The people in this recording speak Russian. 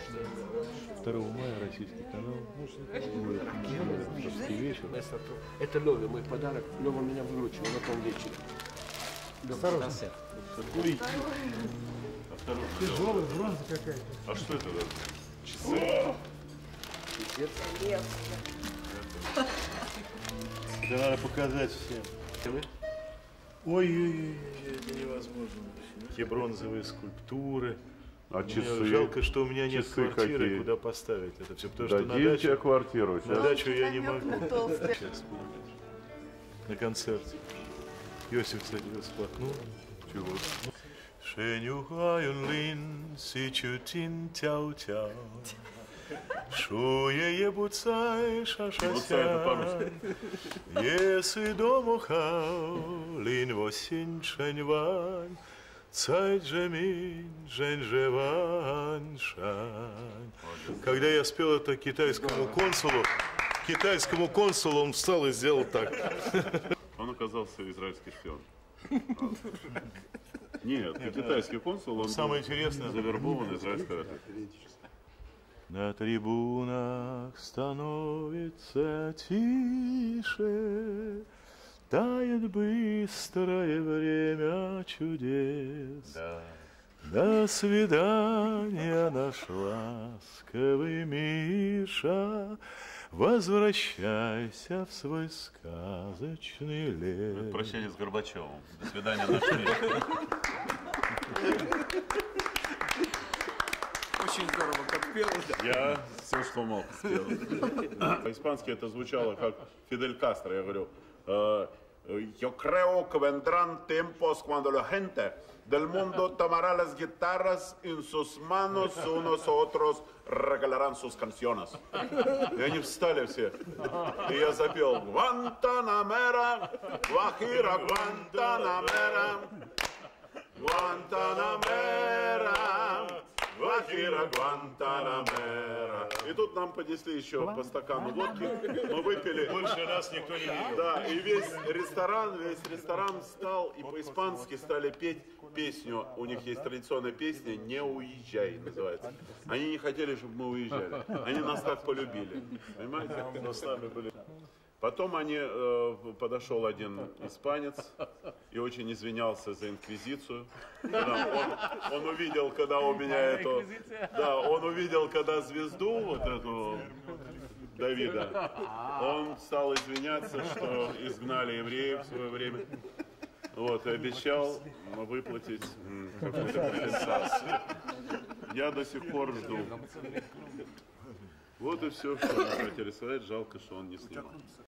2 мая российский канал будет авторский вечер. Это Лёве мой подарок. Лёва меня выручил на том вечере. Осторожно. Тяжелая бронза какая-то. А что это? Часы? Это надо показать всем. Ой-ой-ой, это невозможно. Какие бронзовые скульптуры. А Мне часы? жалко, что у меня нет Часы квартиры, какие? куда поставить это все. Потому что на Дадим тебе дачу, квартиру. на дачу я не могу. Сейчас буду. На концерте. Йосиф, кстати, всплакнул. Чего? Шенюхаюн лин, сичутин тяу-тяу. Шуе ебуцай шашася. Если домухау, лин восень шеньвань. Цай джемин, жень шань. Когда я спел это китайскому консулу, он встал и сделал так. Он оказался израильский шпион. Нет, китайский консул, он Самое был интересное. завербован израильской разведкой. На трибунах становится тише, тает быстрое время чудес. Да. До свидания, наш ласковый Миша, возвращайся в свой сказочный лес. Прощание с Горбачевым. До свидания, наш мир. Очень здорово, как пел. Я все, что мог, спел. По-испански это звучало как Фидель Кастро. Я говорю, yo creo que vendrán tiempos cuando la gente del mundo tomará las guitarras en sus manos, unos a otros regalarán sus canciones. И они встали все. И я запел Гуантанамера, Гуахира, Гуантанамера, Гуантанамера. Гуахира, Гуантанамера. И тут нам поднесли еще по стакану водки. Мы выпили. Больше нас никто не видел. Да, и весь ресторан встал и по-испански стали петь песню. У них есть традиционная песня «Не уезжай» называется. Они не хотели, чтобы мы уезжали. Они нас так полюбили. Понимаете? Но с нами были. Потом подошел один испанец и очень извинялся за инквизицию. Он увидел, когда у меня он увидел, когда звезду вот эту Давида, он стал извиняться, что изгнали евреев в свое время. Вот, и обещал выплатить какую-то компенсацию. Я до сих пор жду. Вот и все, что мы хотели сказать. Жалко, что он не снимал.